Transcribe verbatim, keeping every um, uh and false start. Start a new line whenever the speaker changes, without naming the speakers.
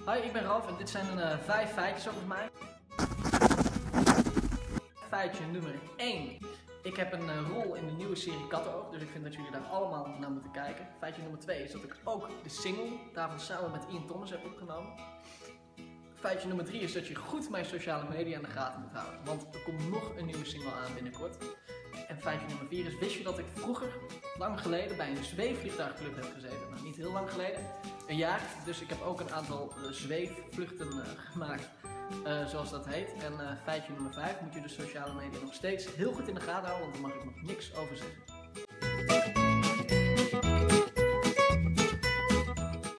Hi, ik ben Ralf en dit zijn uh, vijf feitjes over mij. Feitje nummer één. Ik heb een uh, rol in de nieuwe serie Kattenoog, dus ik vind dat jullie daar allemaal naar moeten kijken. Feitje nummer twee is dat ik ook de single daarvan samen met Ian Thomas heb opgenomen. Feitje nummer drie is dat je goed mijn sociale media in de gaten moet houden, want er komt nog een nieuwe single aan binnenkort. En feitje nummer vier is, wist je dat ik vroeger, lang geleden, bij een zweefvliegtuigclub heb gezeten? Nou, niet heel lang geleden, een jaar. Dus ik heb ook een aantal uh, zweefvluchten uh, gemaakt, uh, zoals dat heet. En uh, feitje nummer vijf, moet je de sociale media nog steeds heel goed in de gaten houden, want daar mag ik nog niks over zeggen.